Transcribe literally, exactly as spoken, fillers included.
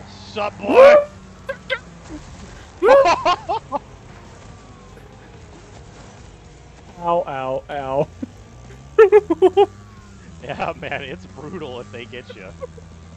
Sup, boy? Ow, ow, ow. Yeah, man, it's brutal if they get you.